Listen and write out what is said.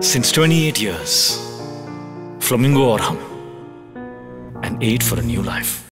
Since 28 years, Flamingo और हम, and 8 for a new life.